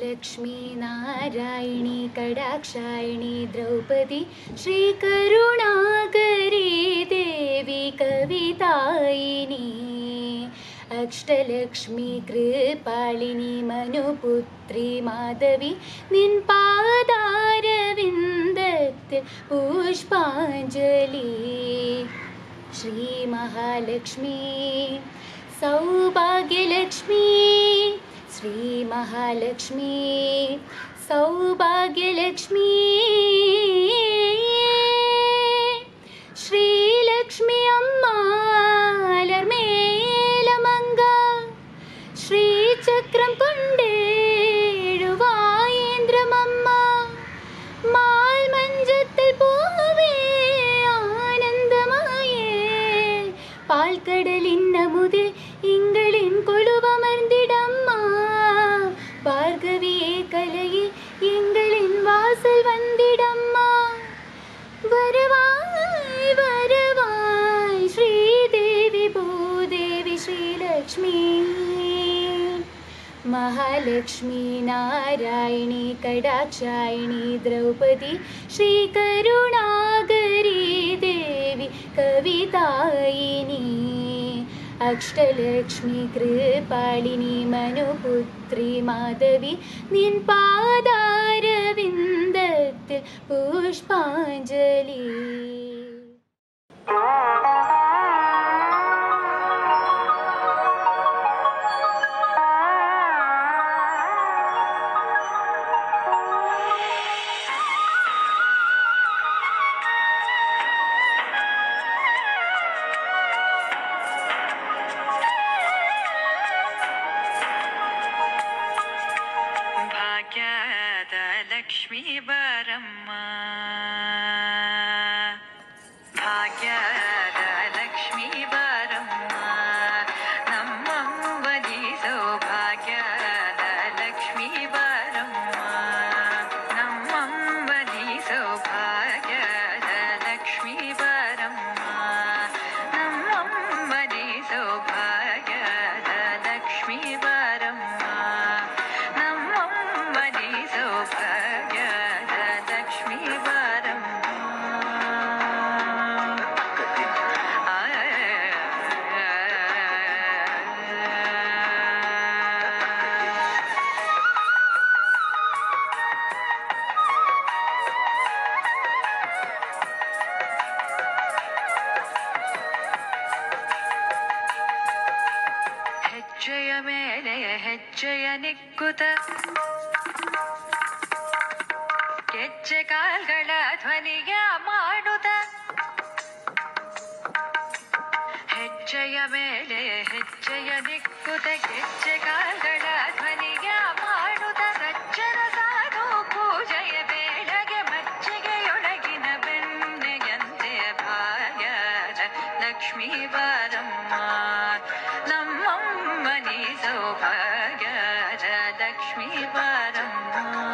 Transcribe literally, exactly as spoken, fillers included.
लक्ष्मी नारायणी कटाक्षायणी द्रौपदी श्रीकरुणाकरी देवी कवितायिनी अष्टलक्ष्मी कृपालिनी मनुपुत्री माधवी निन् पादारविन्दत्तिल पुष्पाञ्जलि श्री महालक्ष्मी सौभाग्यलक्ष्मी श्री महालक्ष्मी सौभाग्यलक्ष्मी श्रीलक्ष्मी अम्मा अलर्मेलमंगा श्रीचक्रं कोण्डेळुवायेन्द्रमम्मा माल्मञ्जत्तिल पूवे आनन्दमाये पाल्कडलिन नमुदे इंगळिन कोलुवमर्ந்திடம்மா பார்கவியே கலையே எங்களின் வாசல் வந்திடம்மா வரவாய் வரவாய் ஸ்ரீதேவி பூதேவி ஸ்ரீலக்ஷ்மி महालक्ष्मी नारायणी कटाक्षायणी द्रौपदी श्रीकरुणाकरी देवी कवितायिनी अष्टलक्ष्मी कृपालिनी मनुपुत्री माधवी निन् पादारविन्दत्तिल पुष्पाञ्जलि लक्ष्मी बारम्म भाग्यद लक्ष्मी बारम्म नम्मंवदि सौभाग्यद लक्ष्मी बारम्म नम्मंवदि सौभाग्यद लक्ष्मी बारम्म नम्मंवदि सौभाग्यद लक्ष्मी बारम्म नम्मंवदि सौभाग्य लक्ष्मी बारम्म ಹೆಜ್ಜೆಯ ಮೇಲೆ ಹೆಜ್ಜೆಯ ನಿಕ್ಕುತ ಗೆಜ್ಜೆ ಕಾಲ್ಗಳ ಧ್ವನಿಯ ಮಾಡುತ್ತ ಹೆಜ್ಜೆಯ ಮೇಲೆ ಹೆಜ್ಜೆಯ ನಿಕ್ಕುತ ಗೆಜ್ಜೆ ಕಾಲ್ಗಳ ಧ್ವನಿಯ ಮಾಡುತ್ತ ಸಜ್ಜನ ಸಾಧು ಪೂಜೆಯ ಬೇಳೆಗೆ ಮಜ್ಜಿಗೆಯೊಳಗಿನ ಬೆಣ್ಣೆಯಂತೆ ಭಾಗ್ಯದ ಲಕ್ಷ್ಮೀ ಬಾರಮ್ಮ ನಮ್ಮಮ್ಮನಿ ಸೌಭಾಗ್ಯದ ಲಕ್ಷ್ಮೀ ಬಾರಮ್ಮ